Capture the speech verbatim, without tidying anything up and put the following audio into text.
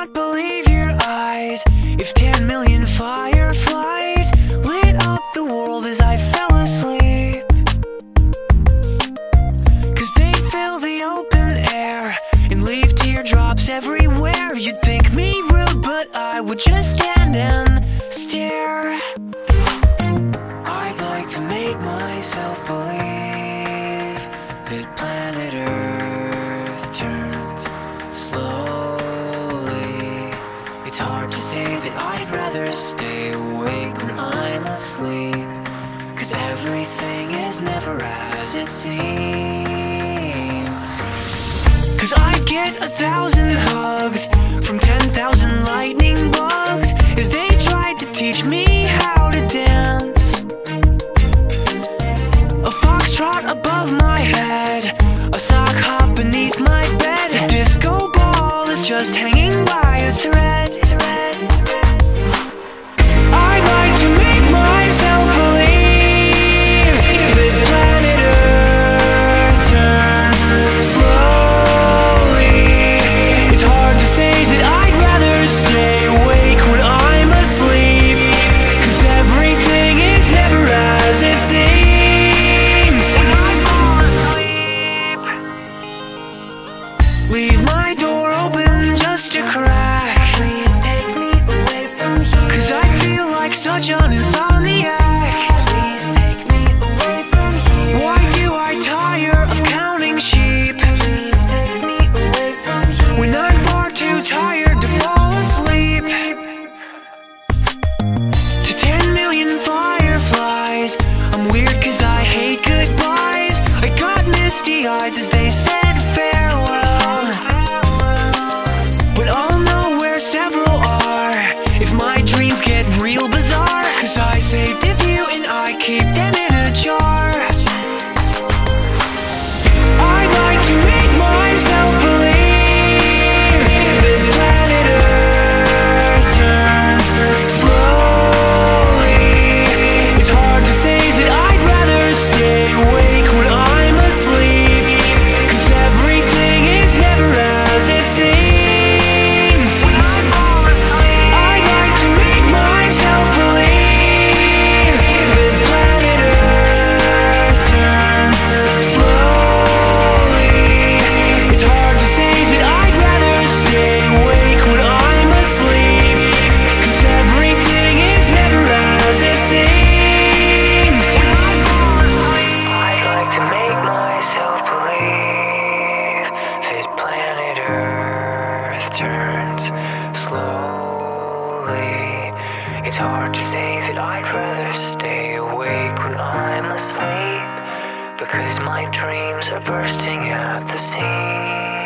not believe your eyes if ten million fireflies lit up the world as I fell asleep. Cause they fill the open air and leave teardrops everywhere. You'd think me rude, but I would just stand and stare. I'd like to make myself believe that planet Earth turns slowly. It's hard to say that I'd rather stay awake when I'm asleep, cause everything is never as it seems. Cause I get a thousand hugs from ten thousand lightning bugs as they tried to teach me how to dance. A foxtrot above my head, a sock hop beneath my bed, a disco ball is just hanging by a thread. I'd like to make myself believe that planet Earth turns slowly. It's hard to say that I'd rather stay awake when I'm asleep, cause everything is never as it seems. Leave my door open just a crack, please take me away from here, cause I feel like such an insomniac. Please take me away from here. Why do I tire of counting sheep? Please take me away from here, when I'm far too tired to fall asleep. To ten million fireflies, I'm weird cause I hate goodbyes. I got misty eyes as they said farewell, but I'll know where several are if my dreams get real bizarre, cause I saved a few and I keep them in a jar. I'd like to make myself believe that planet Earth turns slowly. It's hard to say that I'd rather stay awake when I'm asleep, cause everything is never as it seems. I'd like to make myself believe that planet Earth turns slowly. It's hard to say that I'd rather stay awake when I'm asleep, cause everything is never as it seems. I'd like to make myself believe that planet Earth turns slowly. It's hard to say that I'd rather stay awake when I'm asleep, because my dreams are bursting at the seams.